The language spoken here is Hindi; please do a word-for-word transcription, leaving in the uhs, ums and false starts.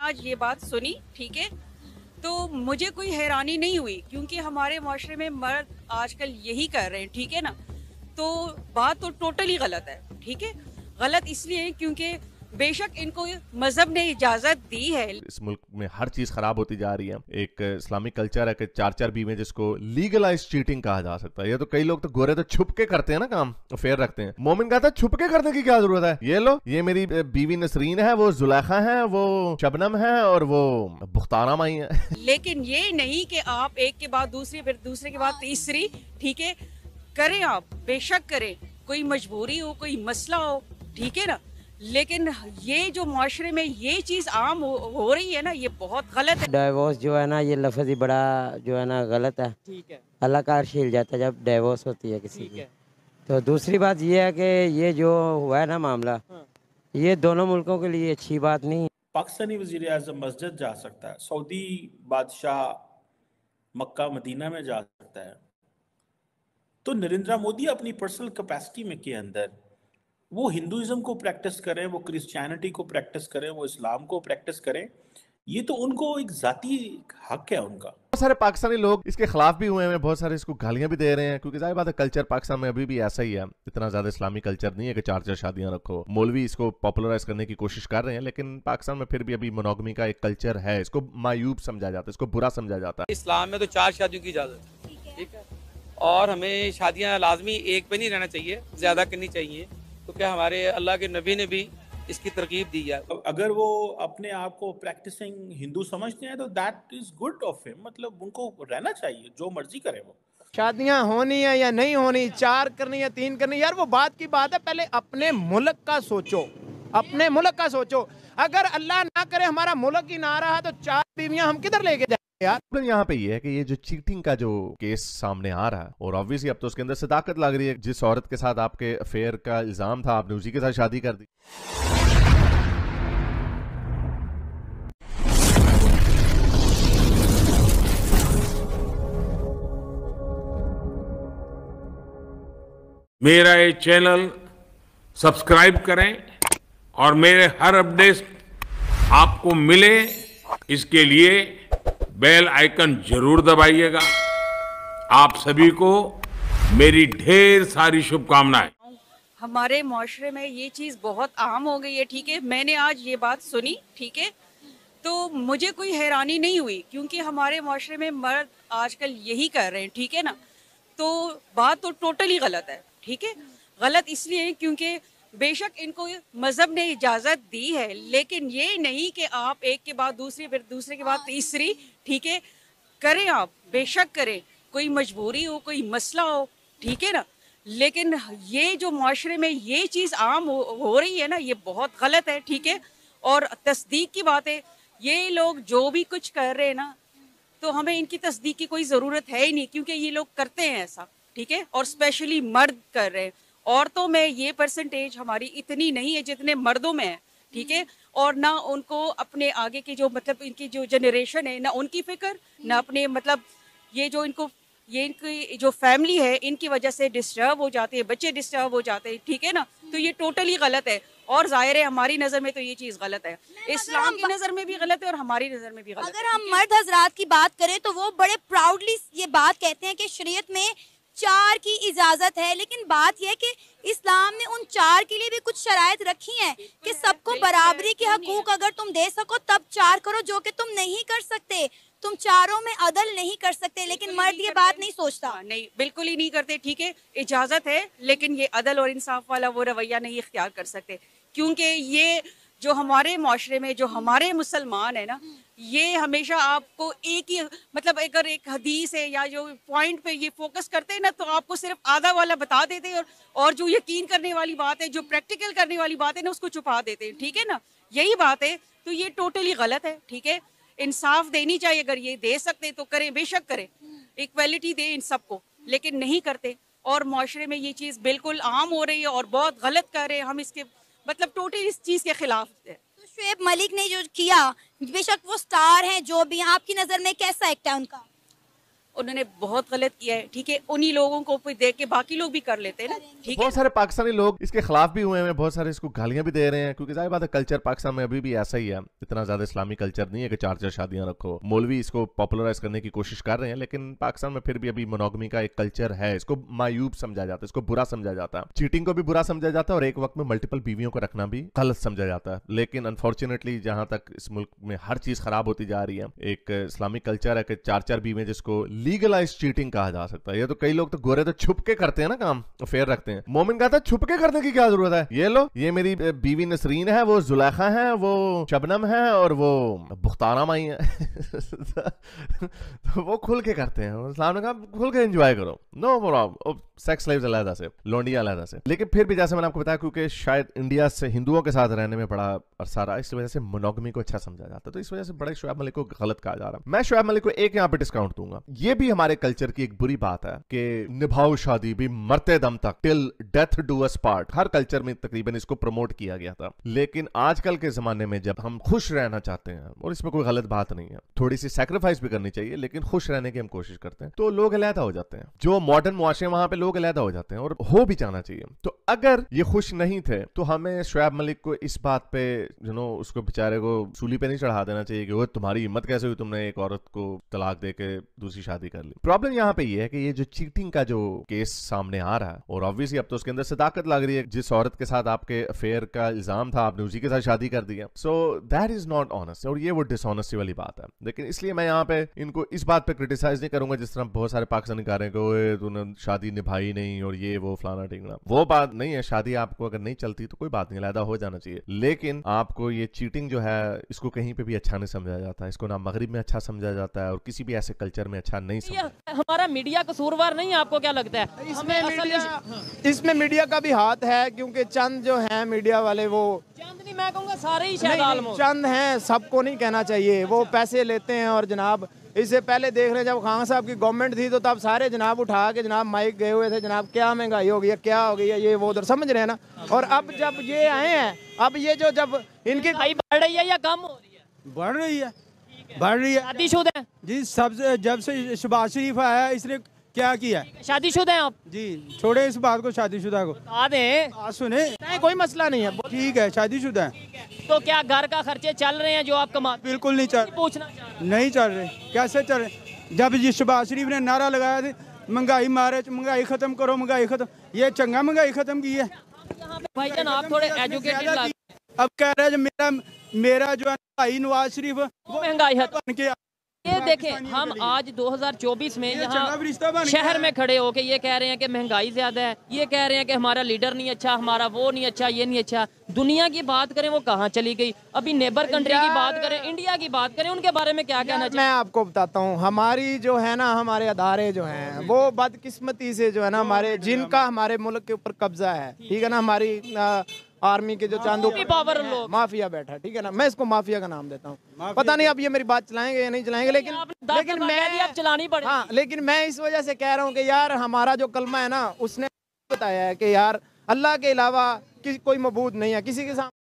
आज ये बात सुनी, ठीक है, तो मुझे कोई हैरानी नहीं हुई क्योंकि हमारे माशरे में मर्द आजकल यही कर रहे हैं, ठीक है ना। तो बात तो टोटली गलत है, ठीक है। गलत इसलिए है क्योंकि बेशक इनको मजहब ने इजाजत दी है। इस मुल्क में हर चीज खराब होती जा रही है। एक इस्लामिक कल्चर है कि चार चार बीवी जिसको लीगलाइज चीटिंग कहा जा सकता है। ये तो कई लोग तो गोरे तो छुप के करते हैं ना, काम फेयर रखते हैं। मोमिन कहता है छुप के करने की क्या जरूरत है, ये लो, ये मेरी बीवी नसरीन है, वो जुलेखा है, वो शबनम है और वो बुख्तारा माई है। लेकिन ये नहीं कि आप एक के बाद दूसरी, फिर दूसरे के बाद तीसरी, ठीक है, करें आप, बेशक करें, कोई मजबूरी हो, कोई मसला हो, ठीक है ना। लेकिन ये जो माशरे में ये चीज आम हो, हो रही है ना, ये बहुत गलत है। डाइवोर्स जो है ना, ये लफ्ज़ ही बड़ा जो है ना गलत है, ठीक है। अल्लाह का अर्श हिल जाता है जब डाइवोर्स होती है किसी की। है। तो दूसरी बात ये है कि ये जो हुआ है ना मामला, हाँ। ये दोनों मुल्कों के लिए अच्छी बात नहीं। पाकिस्तानी वज़ीर आज़म मस्जिद जा सकता है, सऊदी बादशाह मक्का मदीना में जा सकता है, तो नरेंद्र मोदी अपनी पर्सनल कैपेसिटी में के अंदर वो हिंदुइज्म को प्रैक्टिस करें, वो क्रिश्चियनिटी को प्रैक्टिस करें, वो इस्लाम को प्रैक्टिस करें, ये तो उनको एक जाती हक है उनका। बहुत सारे पाकिस्तानी लोग इसके खिलाफ भी हुए हैं, बहुत सारे इसको गालियां भी दे रहे हैं, क्योंकि जाहिर बात है कल्चर पाकिस्तान में अभी भी ऐसा ही है। इतना ज्यादा इस्लामी कल्चर नहीं है कि चार चार शादियां रखो। मौलवी इसको पॉपुलराइज करने की कोशिश कर रहे हैं, लेकिन पाकिस्तान में फिर भी अभी मोनोगमी का एक कल्चर है। इसको मायूब समझा जाता है, इसको बुरा समझा जाता है। इस्लाम में तो चार शादियों की इजाजत है, ठीक है, और हमें शादियां लाजमी एक पे नहीं रहना चाहिए, ज्यादा करनी चाहिए, क्योंकि हमारे अल्लाह के नबी ने भी इसकी तरकीब दी है। अगर वो अपने आप को प्रैक्टिसिंग हिंदू समझते हैं तो that is good of him, मतलब उनको रहना चाहिए, जो मर्जी करे वो। शादियां होनी है या नहीं होनी, चार करनी है तीन करनी, यार वो बात की बात है। पहले अपने मुल्क का सोचो, अपने मुल्क का सोचो। अगर अल्लाह ना करे हमारा मुल्क ही ना रहा तो चार बीवियां हम किधर लेके जाए यार। यहाँ पे ये है कि ये जो चीटिंग का जो केस सामने आ रहा है, और ऑब्वियसली अब तो उसके अंदर सदाकत लग रही है। जिस औरत के साथ आपके अफेयर का इल्जाम था, आपने उसी के साथ शादी कर दी। मेरा ये चैनल सब्सक्राइब करें और मेरे हर अपडेट आपको मिले, इसके लिए बेल आइकन जरूर दबाइएगा। आप सभी को मेरी ढेर सारी शुभकामनाएं। हमारे माशरे में ये चीज़ बहुत आम हो गई है, ठीक है। मैंने आज ये बात सुनी, ठीक है, तो मुझे कोई हैरानी नहीं हुई क्योंकि हमारे माशरे में मर्द आजकल यही कर रहे हैं, ठीक है ना। तो बात तो टोटली गलत है, ठीक है। गलत इसलिए है क्योंकि बेशक इनको मजहब ने इजाज़त दी है, लेकिन ये नहीं कि आप एक के बाद दूसरी, फिर दूसरे के बाद तीसरी, ठीक है, करें आप, बेशक करें, कोई मजबूरी हो, कोई मसला हो, ठीक है ना। लेकिन ये जो माशरे में ये चीज़ आम हो, हो रही है ना, ये बहुत गलत है, ठीक है। और तस्दीक की बात है, ये लोग जो भी कुछ कर रहे हैं ना, तो हमें इनकी तस्दीक की कोई ज़रूरत है ही नहीं, क्योंकि ये लोग करते हैं ऐसा, ठीक है। और स्पेशली मर्द कर रहे हैं। औरतों में ये परसेंटेज हमारी इतनी नहीं है जितने मर्दों में है, ठीक है। और ना उनको अपने आगे की जो मतलब इनकी जो जनरेशन है, ना उनकी फिक्र, ना अपने मतलब ये जो इनको ये इनकी जो फैमिली है, इनकी वजह से डिस्टर्ब हो जाते हैं, बच्चे डिस्टर्ब हो जाते हैं, ठीक है ना। तो ये टोटली गलत है, और जाहिर है हमारी नज़र में तो ये चीज़ गलत है, इस्लाम की नज़र में भी गलत है और हमारी नज़र में भी गलत है। अगर हम मर्द हजरात की बात करें तो वो बड़े प्राउडली ये बात कहते हैं कि शरीयत में चार की इजाजत है, लेकिन बात यह कि इस्लाम ने उन चार के लिए भी कुछ शराइत रखी हैं कि सबको बराबरी के हकूक अगर तुम दे सको तब चार करो, जो कि तुम नहीं कर सकते। तुम चारों में अदल नहीं कर सकते, लेकिन मर्द ये बात नहीं सोचता। नहीं, बिल्कुल ही नहीं करते, ठीक है। इजाजत है, लेकिन ये अदल और इंसाफ वाला वो रवैया नहीं इख्तियार कर सकते, क्योंकि ये जो हमारे माशरे में जो हमारे मुसलमान है ना, ये हमेशा आपको एक ही मतलब अगर एक हदीस है या जो पॉइंट पे ये फोकस करते हैं ना, तो आपको सिर्फ आधा वाला बता देते हैं, और, और जो यकीन करने वाली बात है, जो प्रैक्टिकल करने वाली बात है ना, उसको छुपा देते हैं, ठीक है ना। यही बात है, तो ये टोटली गलत है, ठीक है। इंसाफ देनी चाहिए, अगर ये दे सकते तो करें, बेशक करें, इक्वलिटी दे इन सबको, लेकिन नहीं करते। और माशरे में ये चीज़ बिल्कुल आम हो रही है और बहुत गलत कर रहे हैं हम, इसके मतलब टोटली इस चीज़ के खिलाफ है। तो शुएब मलिक ने जो किया, बेशक वो स्टार हैं, जो भी, आपकी नज़र में कैसा एक्ट है उनका? उन्होंने बहुत गलत किया है, ठीक है। उन्हीं लोगों को फिर देख के बाकी लोग भी कर लेते हैं ना, ठीक है। बहुत सारे पाकिस्तानी लोग इसके खिलाफ भी हुए हैं, बहुत सारे इसको गालियां भी दे रहे हैं, क्योंकि जाहिर बात है कल्चर पाकिस्तान में अभी भी ऐसा ही है। इतना ज्यादा इस्लामी कल्चर नहीं है कि चार चार शादियां रखो। मौलवी इसको पॉपुलराइज करने की कोशिश कर रहे हैं, लेकिन पाकिस्तान में फिर भी अभी मोनोगमी का एक कल्चर है। इसको मायूब समझा जाता है, इसको बुरा समझा जाता है, चीटिंग को भी बुरा समझा जाता है और एक वक्त में मल्टीपल बीवियों को रखना भी गलत समझा जाता है। लेकिन अनफॉर्चुनेटली जहां तक इस मुल्क में हर चीज खराब होती जा रही है, एक इस्लामिक कल्चर है कि चार चार बीवियां, जिसको लीगलाइज चीटिंग कहा जा सकता है। ये तो कई लोग तो गोरे तो छुप के करते हैं ना काम, फेयर रखते हैं। मोमिन कहता है छुप के करने की क्या जरूरत है, ये लो, ये मेरी बीवी नसरीन है, वो जुलेखा है, वो शबनम है और वो बुख्तारा माई है तो वो खुल के करते हैं। इस्लाम ने कहा खुल के एंजॉय करो, नो प्रॉब्लम। सेक्स लाइव्स अलग से, लोंडियां अलग से। लेकिन फिर भी जैसे मैंने आपको बताया, क्योंकि शायद इंडिया से हिंदुओं के साथ रहने में बड़ा अरसा रहा, इस वजह से मोनोगमी को अच्छा समझा जाता है। तो इस वजह से बड़े शोएब मलिक को गलत कहा जा रहा है। मैं शोएब मलिक को एक यहाँ पे डिस्काउंट दूंगा, ये भी हमारे कल्चर की एक बुरी बात है कि निभाओ शादी भी मरते दम तक, till death do us part. हर कल्चर में तकरीबन इसको प्रमोट किया गया था। लेकिन आजकल के जमाने में जब हम खुश रहना चाहते हैं, और इसमें कोई गलत बात नहीं है, थोड़ी सी सैक्रिफाइस भी करनी चाहिए, लेकिन खुश रहने की हम कोशिश करते हैं, तो लोग अलहदा हो जाते हैं। जो मॉडर्न मुआशरे, वहां पे लोग अलहदा हो जाते हैं, और हो भी जाना चाहिए। तो अगर ये खुश नहीं थे तो हमें शोएब मलिक को इस बात पे यू नो उसको बेचारे को सूली पे नहीं चढ़ा देना चाहिए कि वो तुम्हारी हिम्मत कैसे हुई, तुमने एक औरत को तलाक दे के दूसरी शादी कर ली। प्रॉब्लम यहाँ पे ये है कि ये जो चीटिंग का जो केस सामने आ रहा है, और ऑब्वियसली अब तो उसके अंदर सदाकत लग रही है। जिस औरत के साथ आपके अफेयर का इल्जाम था, आपने उसी के साथ शादी कर दिया, so that is not honest, और ये वो डिसऑनेस्टी वाली बात है। लेकिन इसलिए मैं यहाँ पे इनको इस बात पे क्रिटिसाइज नहीं करूंगा जिस तरह बहुत सारे पाकिस्तानी कह रहे हैं कि तूने शादी निभाई नहीं और ये वो फलाना टिंगना। वो बात नहीं है। शादी आपको अगर नहीं चलती तो कोई बात नहीं, अलहदा हो जाना चाहिए। लेकिन आपको ये चीटिंग जो है, इसको कहीं पे भी अच्छा नहीं समझा जाता, इसको ना मगरिब में अच्छा समझा जाता है और किसी भी ऐसे कल्चर में अच्छा नहीं समझा। हमारा मीडिया कसूरवार नहीं है, आपको क्या लगता है? इसमें मीडिया, इसमें मीडिया का भी हाथ है, क्योंकि चंद जो है मीडिया वाले, वो चंद नहीं, मैं कहूँगा सारे ही शायद आलमोस्ट चंद हैं, सबको नहीं कहना चाहिए। वो पैसे लेते हैं, और जनाब इससे पहले देख रहे जब खान साहब की गवर्नमेंट थी तो तब सारे जनाब उठा के जनाब माइक गए हुए थे, जनाब क्या महंगाई हो गई है, क्या हो गई है, ये वो उधर, समझ रहे हैं ना। और अब जब ये आए हैं, अब ये जो जब इनकी भाई बढ़ रही है या कम हो रही है? बढ़ रही है, बढ़ रही है। शादीशुदा है जी, सबसे जब से शहबाज शरीफ आया है इसने क्या किया है? शादीशुदा हैं आप? जी, छोड़े इस बात को, शादीशुदा को बता दें। बात सुने, नहीं, कोई मसला नहीं है, ठीक है, शादीशुदा है। तो क्या घर का खर्चे चल रहे हैं जो आप कमाते? बिल्कुल नहीं चल, पूछना चाह रहा हूं। नहीं चल रहे। कैसे चल रहे? जब जी शहबाज शरीफ ने नारा लगाया था महंगाई मारे, महंगाई खत्म करो, महंगाई खत्म, ये चंगा महंगाई खत्म की है। भाईजान आप थोड़े एजुकेटेड लग, अब कह रहे हैं मेरा मेरा जो है भाई नवाज शरीफ वो महंगाई है। बन के ये देखें, हम आज दो हज़ार चौबीस में यहाँ शहर में खड़े होके ये कह रहे हैं कि महंगाई ज्यादा है, ये कह रहे हैं कि हमारा लीडर नहीं अच्छा, हमारा वो नहीं अच्छा, ये नहीं अच्छा। दुनिया की बात करें वो कहाँ चली गई? अभी नेबर कंट्री की बात करें, इंडिया की बात करें, उनके बारे में क्या कहना चाहिए? मैं आपको बताता हूँ, हमारी जो है ना, हमारे अदारे जो हैं वो बदकिस्मती से जो है ना, हमारे जिनका हमारे मुल्क के ऊपर कब्जा है, ठीक है ना, हमारी आर्मी के जो चांदू पावर लोग, माफिया बैठा है, ठीक है ना, मैं इसको माफिया का नाम देता हूँ। पता नहीं अब ये मेरी बात चलाएंगे या नहीं चलाएंगे, लेकिन लेकिन मैं अब चलानी पड़े। हाँ, लेकिन मैं इस वजह से कह रहा हूँ कि यार हमारा जो कलमा है ना, उसने बताया है कि यार अल्लाह के अलावा कोई मबूद नहीं है, किसी के सामने